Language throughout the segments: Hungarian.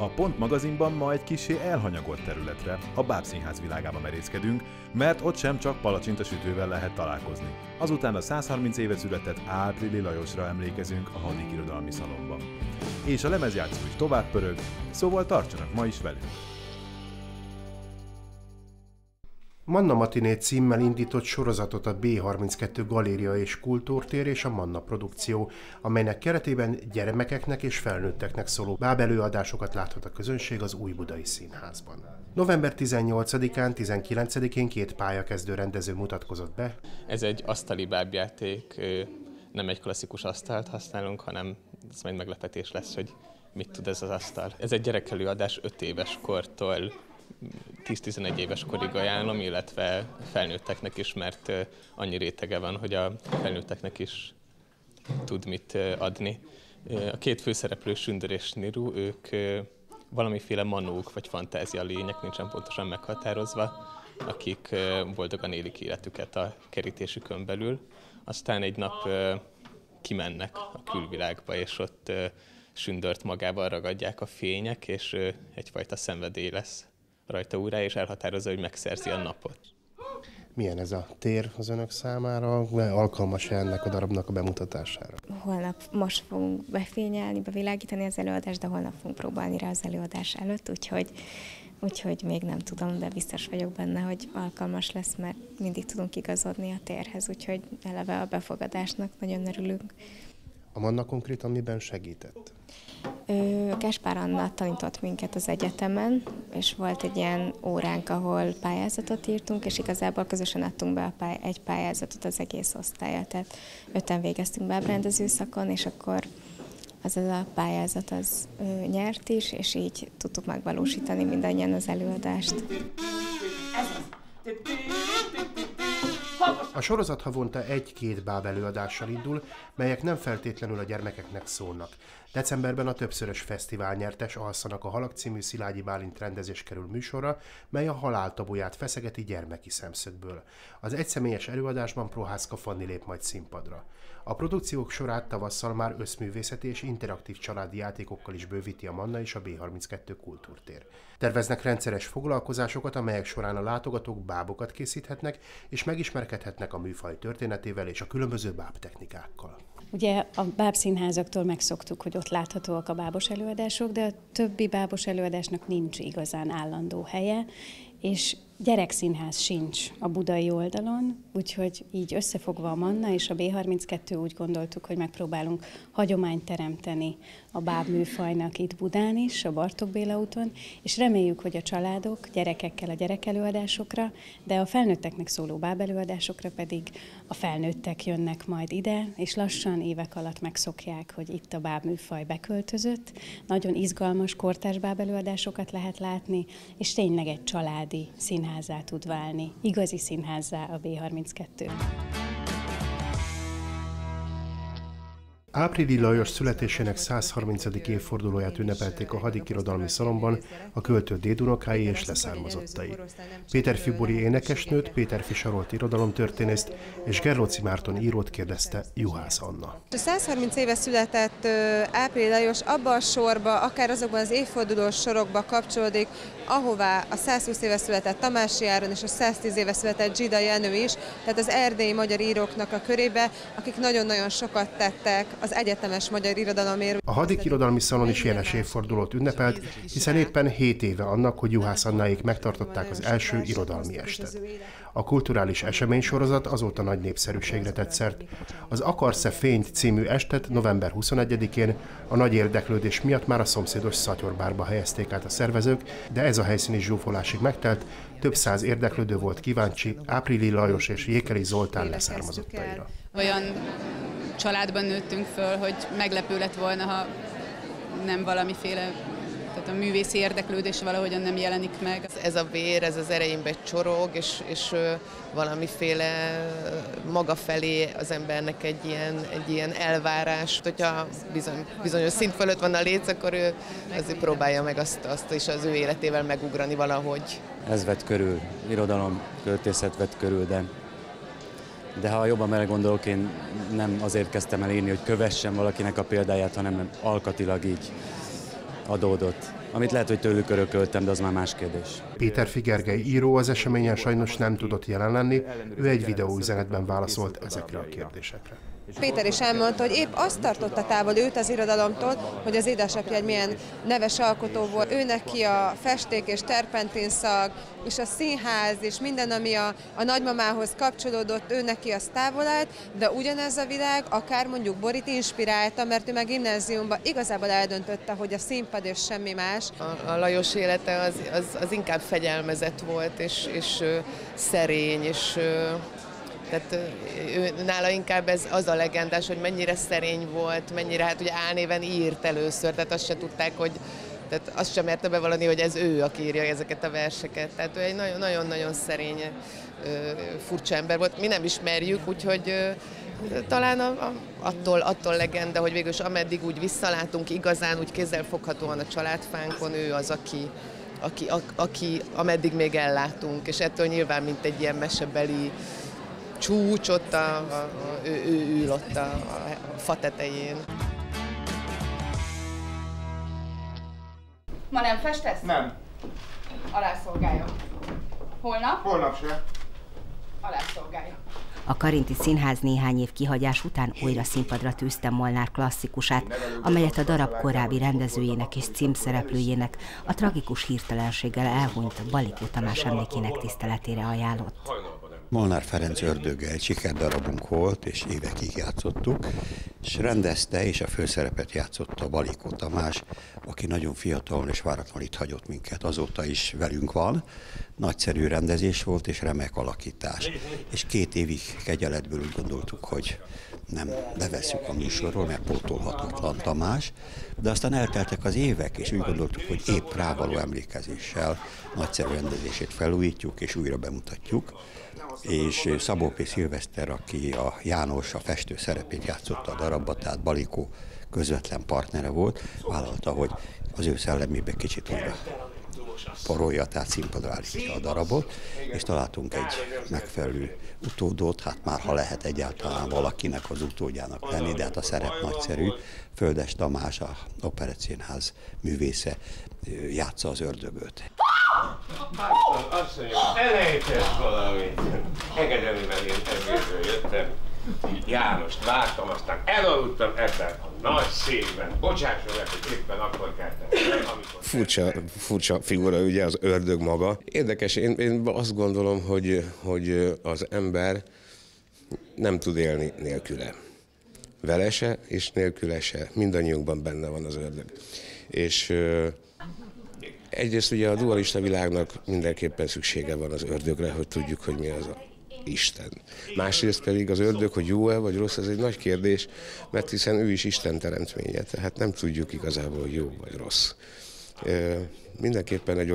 A Pont magazinban ma egy kissé elhanyagolt területre, a Bábszínház világába merészkedünk, mert ott sem csak palacsintasütővel lehet találkozni. Azután a 130 éve született Áprili Lajosra emlékezünk a Hadik Irodalmi Szalonban. És a lemezjátszó is tovább pörög, szóval tartsanak ma is velünk! Manna Matiné címmel indított sorozatot a B32 Galéria és Kultúrtér és a Manna Produkció, amelynek keretében gyermekeknek és felnőtteknek szóló bábelőadásokat láthat a közönség az Újbudai Színházban. November 18-án, 19-én 2 pályakezdő rendező mutatkozott be. Ez egy asztali bábjáték, nem egy klasszikus asztalt használunk, hanem ez majd meglepetés lesz, hogy mit tud ez az asztal. Ez egy gyerekelőadás 5 éves kortól 10-11 éves korig ajánlom, illetve felnőtteknek is, mert annyi rétege van, hogy a felnőtteknek is tud mit adni. A 2 főszereplő, Sündör és Niru, ők valamiféle manók vagy fantázia lények, nincsen pontosan meghatározva, akik boldogan élik életüket a kerítésükön belül. Aztán egy nap kimennek a külvilágba, és ott Sündört magával ragadják a fények, és egyfajta szenvedély lesz rajta úrrá, és elhatározza, hogy megszerzi a napot. Milyen ez a tér az önök számára? Alkalmas-e ennek a darabnak a bemutatására? Holnap most fogunk befényelni, bevilágítani az előadást, de holnap fogunk próbálni rá az előadás előtt, úgyhogy még nem tudom, de biztos vagyok benne, hogy alkalmas lesz, mert mindig tudunk igazodni a térhez, úgyhogy eleve a befogadásnak nagyon örülünk. A Manna konkrétan miben segített? Gáspár Anna tanított minket az egyetemen, és volt egy ilyen óránk, ahol pályázatot írtunk, és igazából közösen adtunk be egy pályázatot az egész osztályra. Tehát 5-en végeztünk bábrendező szakon, és akkor az a pályázat az nyert is, és így tudtuk megvalósítani mindannyian az előadást. A sorozat havonta 1-2 bábelőadással indul, melyek nem feltétlenül a gyermekeknek szólnak. Decemberben a többszörös fesztiválnyertes Alszanak a halak című Szilágyi Bálint rendezés kerül műsorra, mely a halál tabuját feszegeti gyermeki szemszögből. Az egyszemélyes előadásban Prohászka Fanni lép majd színpadra. A produkciók sorát tavasszal már összművészeti és interaktív családi játékokkal is bővíti a Manna és a B32 Kultúrtér. Terveznek rendszeres foglalkozásokat, amelyek során a látogatók bábokat készíthetnek, és megismerkedhetnek a műfaj történetével és a különböző bábtechnikákkal. Ugye a bábszínházaktól megszoktuk, hogy ott láthatóak a bábos előadások, de a többi bábos előadásnak nincs igazán állandó helye, és gyerekszínház sincs a budai oldalon, úgyhogy így összefogva a Manna és a B32 úgy gondoltuk, hogy megpróbálunk hagyományt teremteni a bábműfajnak itt Budán is, a Bartók Béla úton, és reméljük, hogy a családok gyerekekkel a gyerekelőadásokra, de a felnőtteknek szóló bábelőadásokra pedig a felnőttek jönnek majd ide, és lassan évek alatt megszokják, hogy itt a bábműfaj beköltözött. Nagyon izgalmas, kortárs bábelőadásokat lehet látni, és tényleg egy családi színházzá tud válni, igazi színházzá a B32. Áprili Lajos születésének 130. évfordulóját ünnepelték a Hadik Irodalmi Szalonban a költő dédunokái és leszármazottai. Péterfi Bori énekesnőt, Péterfi Sarolt irodalomtörténészt és Gerlóci Márton írót kérdezte Juhász Anna. A 130 éve született Áprili Lajos abba a sorba, akár azokban az évfordulós sorokba kapcsolódik, ahová a 120 éve született Tamási Áron és a 110 éve született Zsida Jenő is, tehát az erdélyi magyar íróknak a körébe, akik nagyon-nagyon sokat tettek az egyetemes magyar irodalomért. A Hadik Irodalmi Szalon is jeles évfordulót ünnepelt, hiszen éppen 7 éve annak, hogy Juhász Annáék megtartották az első irodalmi estet. A kulturális eseménysorozat azóta nagy népszerűségre tett szert. Az Akarsz-e fényt című estet november 21-én a nagy érdeklődés miatt már a szomszédos Szatyorbárba helyezték át a szervezők, de ez a helyszín is zsúfolásig megtelt, több száz érdeklődő volt kíváncsi Áprili Lajos és Jékeli Zoltán leszármazottaira. Olyan családban nőttünk föl, hogy meglepő lett volna, ha nem valamiféle, tehát a művészi érdeklődés valahogyan nem jelenik meg. Ez a vér, ez az erejénbe csorog, és valamiféle maga felé az embernek egy ilyen elvárás. Hogyha bizonyos szint fölött van a léc, akkor ő azért próbálja meg azt is az ő életével megugrani valahogy. Ez vett körül, irodalom, költészet vett körül, de ha jobban belegondolok, én nem azért kezdtem el írni, hogy kövessem valakinek a példáját, hanem alkatilag így adódott. amit lehet, hogy tőlük örököltem, de az már más kérdés. Péter Figergely író az eseményen sajnos nem tudott jelen lenni, ő egy videóüzenetben válaszolt ezekre a kérdésekre. Péter is elmondta, hogy épp azt tartotta távol őt az irodalomtól, hogy az édesapja egy milyen neves alkotó volt. Ő neki a festék és terpentinszag, és a színház, és minden, ami a nagymamához kapcsolódott, ő neki az távol állt, de ugyanez a világ akár mondjuk Borit inspirálta, mert ő meg gimnáziumban igazából eldöntötte, hogy a színpad és semmi más. A Lajos élete az inkább fegyelmezett volt, és szerény, és tehát nála inkább ez az a legendás, hogy mennyire szerény volt, mennyire hát ugye álnéven írt először, tehát azt se tudták, hogy tehát azt sem merte bevallani, hogy ez ő, aki írja ezeket a verseket. Tehát ő egy nagyon-nagyon szerény, furcsa ember volt. Mi nem ismerjük, úgyhogy talán attól legenda, hogy végülis ameddig úgy visszalátunk igazán, úgy kézzelfoghatóan a családfánkon, ő az, aki ameddig még ellátunk, és ettől nyilván, mint egy ilyen mesebeli csúcs, ott ő ül ott a fa tetején. Ma nem festesz? Nem. Alászolgálja. Holnap? Holnap se. Alászolgálja. A Karinti Színház néhány év kihagyás után újra színpadra tűzte Molnár klasszikusát, amelyet a darab korábbi rendezőjének és címszereplőjének a tragikus hirtelenséggel elhunyt Balikó Tamás emlékének tiszteletére ajánlott. Molnár Ferenc Ördöge egy sikerdarabunk volt, és évekig játszottuk, és rendezte, és a főszerepet játszotta Balikó Tamás, aki nagyon fiatalon és váratlanul itt hagyott minket. Azóta is velünk van. Nagyszerű rendezés volt, és remek alakítás. És 2 évig kegyeletből úgy gondoltuk, hogy nem bevesszük a műsorról, mert pótolhatatlan Tamás, de aztán elteltek az évek, és úgy gondoltuk, hogy épp rávaló emlékezéssel nagyszerű rendezését felújítjuk, és újra bemutatjuk. És Szabó P. Szilveszter, aki a János, a festő szerepét játszotta a darabba, tehát Balikó közvetlen partnere volt, vállalta, hogy az ő szellemébe kicsit újra porolja, tehát színpadra állítja a darabot, és találtunk egy megfelelő utódot, hát már ha lehet egyáltalán valakinek az utódjának lenni, de hát a szerep nagyszerű. Földes Tamás, a Operettszínház művésze játsza az ördögöt. Azt mondja, elejtett valamit. Engedemivel én ebből jöttem. Jánost vártam, aztán elaludtam ebben a nagy székben. Bocsásson meg, hogy éppen akkor keltem. Furcsa figura ugye az ördög maga. Érdekes, én azt gondolom, hogy az ember nem tud élni nélküle. Vele se és nélküle se. Mindannyiunkban benne van az ördög. És egyrészt ugye a dualista világnak mindenképpen szüksége van az ördögre, hogy tudjuk, hogy mi az a Isten. Másrészt pedig az ördög, hogy jó-e vagy rossz, ez egy nagy kérdés, mert hiszen ő is Isten teremtménye, tehát nem tudjuk igazából, hogy jó vagy rossz. Mindenképpen egy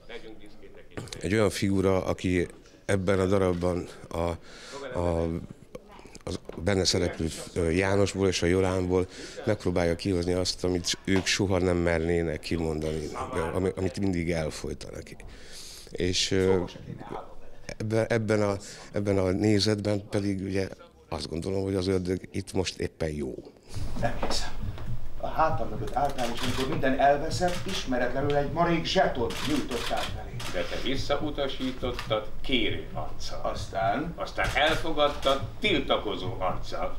olyan figura, aki ebben a darabban az benne szereplő Jánosból és a Jolánból megpróbálja kihozni azt, amit ők soha nem mernének kimondani, amit mindig elfolytanak. És ebben a nézetben pedig ugye azt gondolom, hogy az ördög itt most éppen jó. Nem hiszem. A hátam mögött álltál, és amikor minden elveszett, ismeretlenül egy marék zsetont nyújtottál felé. De te visszautasítottad kérő arccal. Aztán elfogadtad tiltakozó arccal.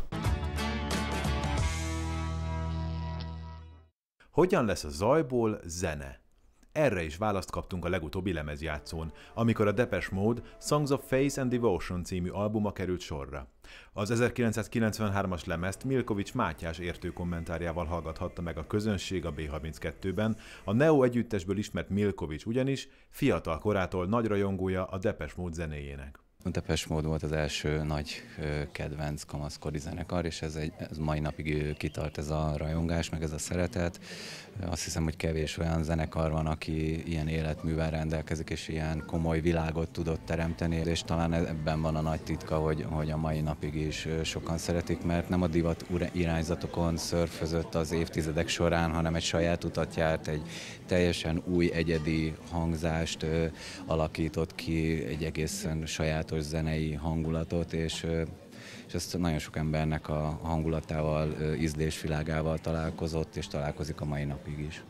Hogyan lesz a zajból zene? Erre is választ kaptunk a legutóbbi lemezjátszón, amikor a Depeche Mode Songs of Faith and Devotion című albuma került sorra. Az 1993-as lemezt Milkovics Mátyás értő kommentárjával hallgathatta meg a közönség a B32-ben, a Neo együttesből ismert Milkovics ugyanis fiatal korától nagy rajongója a Depeche Mode zenéjének. A Depeche Mode volt az első nagy kedvenc kamaszkori zenekar, és ez mai napig kitart ez a rajongás, meg ez a szeretet. Azt hiszem, hogy kevés olyan zenekar van, aki ilyen életművel rendelkezik, és ilyen komoly világot tudott teremteni, és talán ebben van a nagy titka, hogy a mai napig is sokan szeretik, mert nem a divat irányzatokon szörfözött az évtizedek során, hanem egy saját utat járt, egy teljesen új, egyedi hangzást alakított ki, egy egészen sajátos zenei hangulatot, és ezt nagyon sok embernek a hangulatával, ízlésvilágával találkozott, és találkozik a mai napig is.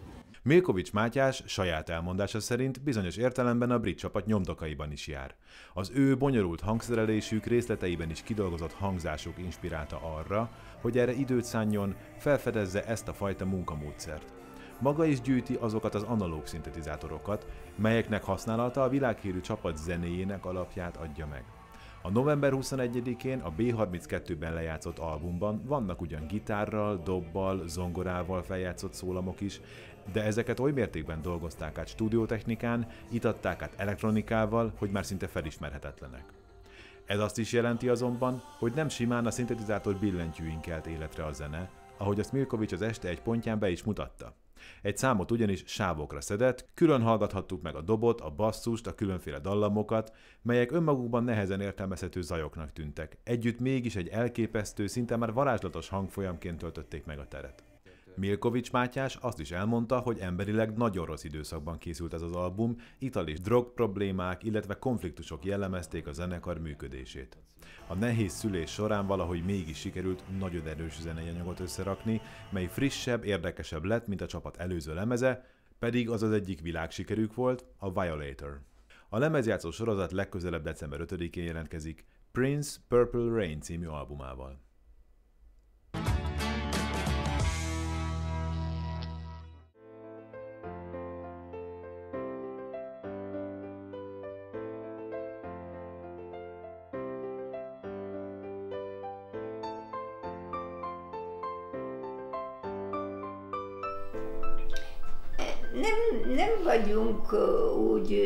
Milkovics Mátyás saját elmondása szerint bizonyos értelemben a brit csapat nyomdokaiban is jár. Az ő bonyolult hangszerelésük részleteiben is kidolgozott hangzásuk inspirálta arra, hogy erre időt szánjon, felfedezze ezt a fajta munkamódszert. Maga is gyűjti azokat az analóg szintetizátorokat, melyeknek használata a világhírű csapat zenéjének alapját adja meg. A november 21-én a B32-ben lejátszott albumban vannak ugyan gitárral, dobbal, zongorával feljátszott szólamok is, de ezeket oly mértékben dolgozták át stúdiótechnikán, itatták át elektronikával, hogy már szinte felismerhetetlenek. Ez azt is jelenti azonban, hogy nem simán a szintetizátor billentyűin kelt életre a zene, ahogy azt Milkovics az este egy pontján be is mutatta. Egy számot ugyanis sávokra szedett, külön hallgathattuk meg a dobot, a basszust, a különféle dallamokat, melyek önmagukban nehezen értelmezhető zajoknak tűntek. Együtt mégis egy elképesztő, szinte már varázslatos hangfolyamként töltötték meg a teret. Milkovics Mátyás azt is elmondta, hogy emberileg nagyon rossz időszakban készült ez az album, ital és drog problémák, illetve konfliktusok jellemezték a zenekar működését. A nehéz szülés során valahogy mégis sikerült nagyon erős zenei anyagot összerakni, mely frissebb, érdekesebb lett, mint a csapat előző lemeze, pedig az az egyik világsikerük volt, a Violator. A lemezjátszó sorozat legközelebb december 5-én jelentkezik Prince Purple Rain című albumával. Nem vagyunk úgy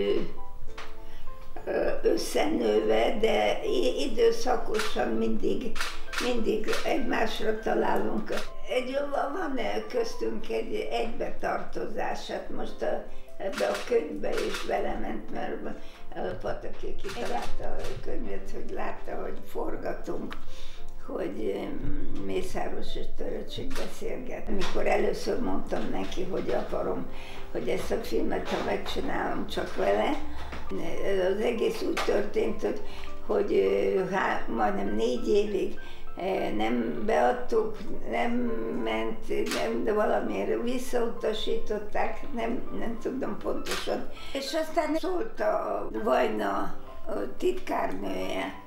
összenőve, de időszakosan mindig egymásra találunk. Van köztünk egy egybetartozás, hát most ebbe a könyvbe is belement, mert Pataki kitalálta a könyvet, hogy látta, hogy forgatunk, hogy Mészáros és Töröcsik beszélget. Mikor először mondtam neki, hogy akarom, hogy ezt a filmet, ha megcsinálom, csak vele, az egész úgy történt, hogy majdnem 4 évig nem beadtuk, nem ment, de valamiért visszautasították, nem tudom pontosan. És aztán szólt a Vajna titkárnője,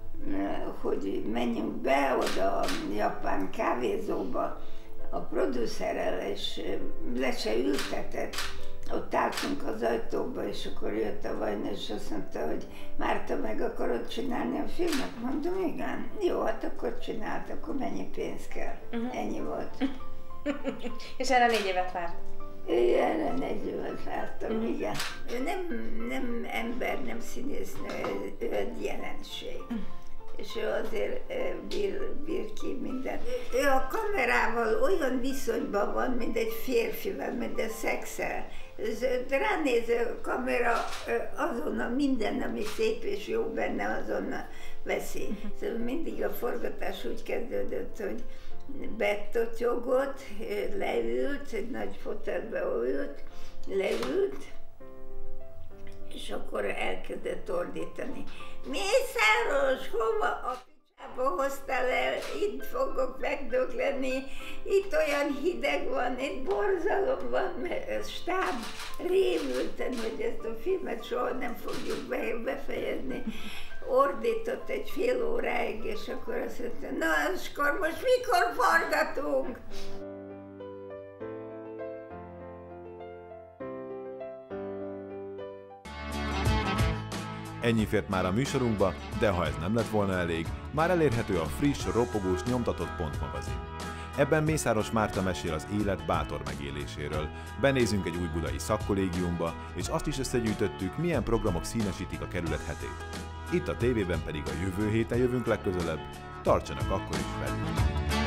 hogy menjünk be oda a japán kávézóba a producerrel, és le se ültetett. Ott álltunk az ajtóba, és akkor jött a Vajna, és azt mondta, hogy Márta, meg akarod csinálni a filmet? Mondom, igen. Jó, hát akkor csinált, akkor mennyi pénz kell. Ennyi volt. És erre 4 évet várt? Erre 4 évet vártam, igen. Ő nem ember, nem színésznő, ő egy jelenség. És ő azért bír ki mindent. Ő a kamerával olyan viszonyban van, mint egy férfivel, mint egy szexel. Ránéz a kamera, azonnal minden, ami szép és jó benne, azonnal veszi. Szóval mindig a forgatás úgy kezdődött, hogy betotyogott, leült, egy nagy fotelbe ült, leült, és akkor elkezdett ordítani. Mészáros, hova a picsába hoztál el? Itt fogok megdögleni, itt olyan hideg van, itt borzalom van, mert a stáb rémülten, hogy ezt a filmet soha nem fogjuk befejezni. Ordított egy fél óráig, és akkor azt mondta, na, és akkor most mikor forgatunk? Ennyi fért már a műsorunkba, de ha ez nem lett volna elég, már elérhető a friss, ropogós, nyomtatott Pont magazin. Ebben Mészáros Márta mesél az élet bátor megéléséről. Benézünk egy új budai szakkollégiumba, és azt is összegyűjtöttük, milyen programok színesítik a kerület hetét. Itt a tévében pedig a jövő héten jövünk legközelebb, tartsanak akkor is velünk!